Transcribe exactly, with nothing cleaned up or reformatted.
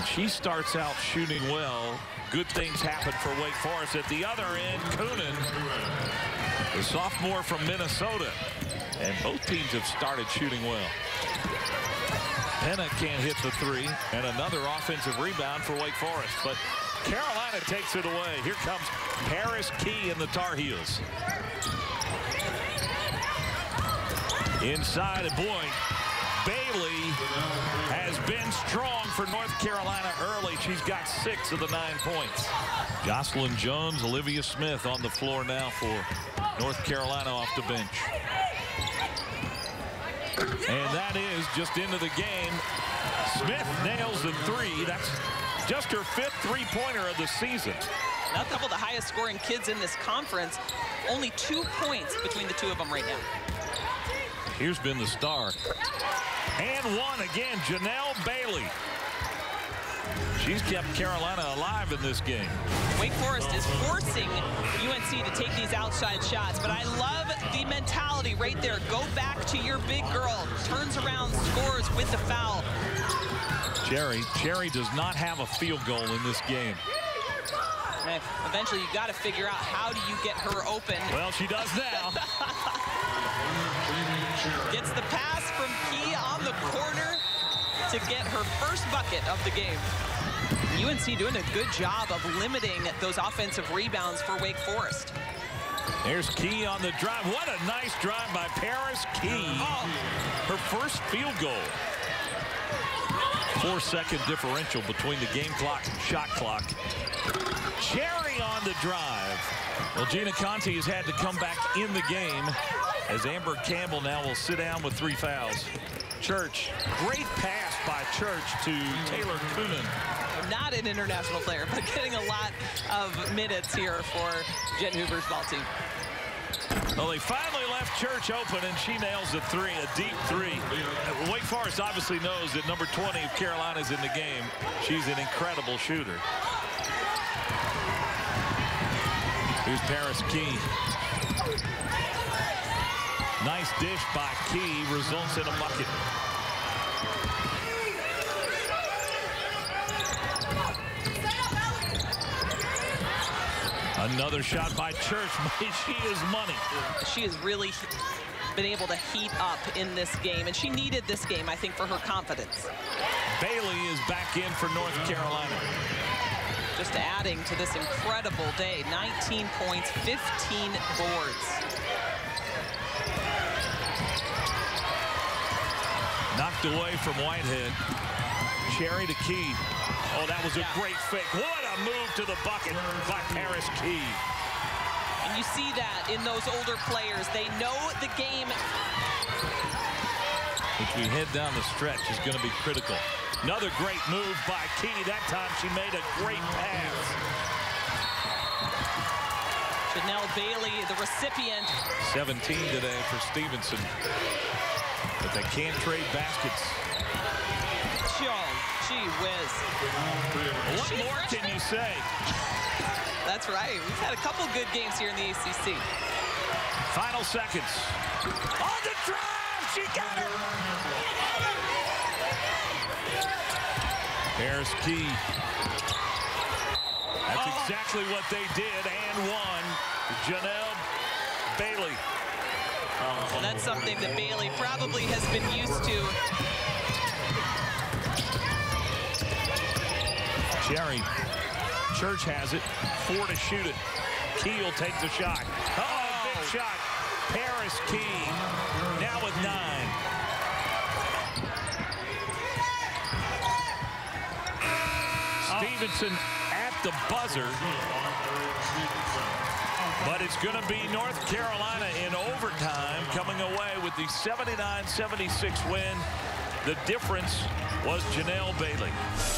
she starts out shooting well. Good things happen for Wake Forest. At the other end, Coonan, the sophomore from Minnesota. And both teams have started shooting well. Penna can't hit the three. And another offensive rebound for Wake Forest. But Carolina takes it away. Here comes Paris Key and the Tar Heels. Inside a point. Bailey has been strong for North Carolina early. She's got six of the nine points. Jocelyn Jones, Olivia Smith on the floor now for North Carolina off the bench. And that is just into the game. Smith nails the three. That's just her fifth three-pointer of the season. Now a couple of the highest scoring kids in this conference. Only two points between the two of them right now. Here's been the star. And one again, Janelle Bailey. She's kept Carolina alive in this game. Wake Forest is forcing U N C to take these outside shots, but I love the mentality right there. Go back to your big girl. Turns around, scores with the foul. Cherry, Cherry does not have a field goal in this game. And eventually, you got to figure out how do you get her open. Well, she does now. Gets the pass from Key on the corner to get her first bucket of the game. U N C doing a good job of limiting those offensive rebounds for Wake Forest. There's Key on the drive. What a nice drive by Paris Key. Oh. Her first field goal. Four-second differential between the game clock and shot clock. Cherry on the drive. Well, Gina Conti has had to come back in the game as Amber Campbell now will sit down with three fouls. Church, great pass by Church to Taylor Coonan. Not an international player, but getting a lot of minutes here for Jen Hoover's ball team. Well, they finally left Church open, and she nails a three, a deep three. Wake Forest obviously knows that number twenty of Carolina's in the game. She's an incredible shooter. Here's Paris Key. Nice dish by Key, results in a bucket. Another shot by Church. She is money. She has really been able to heat up in this game, and she needed this game, I think, for her confidence. Bailey is back in for North Carolina. Just adding to this incredible day. nineteen points, fifteen boards. Knocked away from Whitehead. Cherry to Key. Oh, that was a yeah. great fake. What a move to the bucket by Paris Key. And you see that in those older players. They know the game. As we head down the stretch is going to be critical. Another great move by Key. That time she made a great pass. Janelle Bailey, the recipient. seventeen today for Stevenson. But they can't trade baskets. Oh, gee whiz. What She's more can you say? That's right. We've had a couple good games here in the A C C. Final seconds. On the drive! She got it! Paris Key. That's oh. exactly what they did, and won. Janelle Bailey. Oh. And that's something that Bailey probably has been used to. Cherry. Church has it. Four to shoot it. Key will take the shot. Uh oh, big shot. Paris Key now with nine. Stevenson at the buzzer. But it's going to be North Carolina in overtime coming away with the seventy-nine seventy-six win. The difference was Janelle Bailey.